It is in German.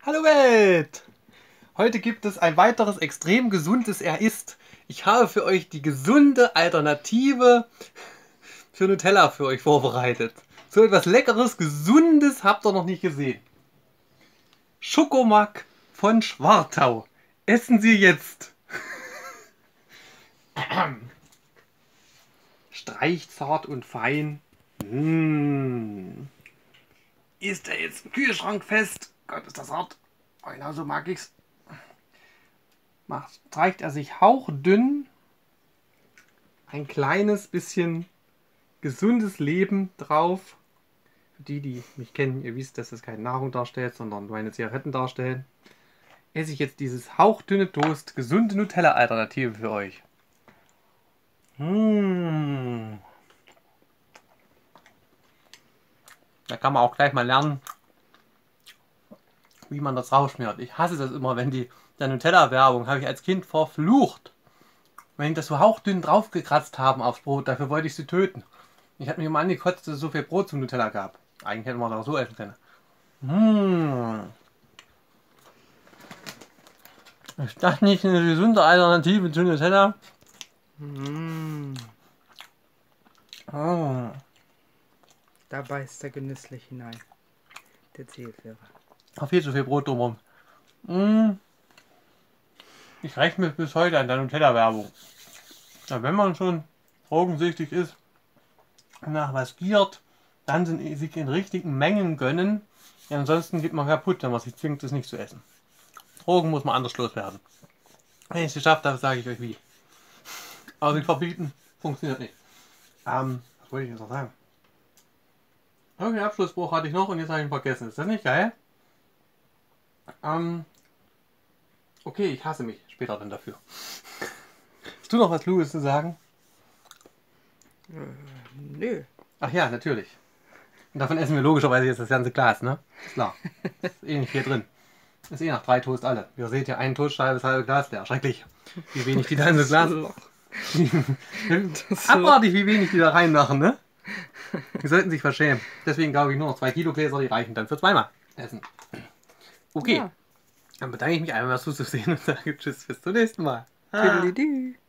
Hallo Welt! Heute gibt es ein weiteres extrem gesundes Er ist. Ich habe für euch die gesunde Alternative für Nutella für euch vorbereitet. So etwas Leckeres, Gesundes habt ihr noch nicht gesehen. Schokomack von Schwartau. Essen Sie jetzt! Streichzart und fein. Ist er jetzt im Kühlschrank fest? Gott, ist das hart. Oh, genau so mag ich's. Streicht er sich hauchdünn ein kleines bisschen gesundes Leben drauf. Für die, die mich kennen, ihr wisst, dass das keine Nahrung darstellt, sondern meine Zigaretten darstellen. Esse ich jetzt dieses hauchdünne Toast, gesunde Nutella-Alternative für euch. Da kann man auch gleich mal lernen, wie man das rausschmiert. Ich hasse das immer, wenn der Nutella-Werbung, habe ich als Kind verflucht. Wenn die das so hauchdünn draufgekratzt haben aufs Brot, dafür wollte ich sie töten. Ich hatte mich immer angekotzt, dass es so viel Brot zum Nutella gab. Eigentlich hätte man das auch so essen können. Ist das nicht eine gesunde Alternative zu Nutella? Da beißt er genüsslich hinein, der Zielführer. Viel zu viel Brot drumherum. Ich räche mich bis heute an der Nutella-Werbung. Ja, wenn man schon drogensüchtig ist, nach was giert, dann sich in richtigen Mengen gönnen. Ja, ansonsten geht man kaputt, wenn man sich zwingt, es nicht zu essen. Drogen muss man anders loswerden. Wenn ich es geschafft habe, sage ich euch wie. Aber sich verbieten funktioniert nicht. Was wollte ich jetzt noch sagen? Irgendeinen Abschlussspruch hatte ich noch und jetzt habe ich ihn vergessen. Ist das nicht geil? Okay, ich hasse mich später dann dafür. Hast du noch was Kluges zu sagen? Nö. Ach ja, natürlich. Und davon essen wir logischerweise jetzt das ganze Glas, ne? Ist klar. Ist eh nicht viel drin. Ist eh nach 3 Toast alle. Ihr seht ja, ein Toastscheibe, das halbe Glas leer. Schrecklich. Wie wenig die da in das Glas... Abartig, wie wenig die da reinmachen, ne? Die sollten sich verschämen. Deswegen glaube ich nur noch 2 Kilo Gläser, die reichen dann für zweimal essen. Okay. Ja. Dann bedanke ich mich einmal fürs Zusehen und sage Tschüss, bis zum nächsten Mal. Tüdelidü.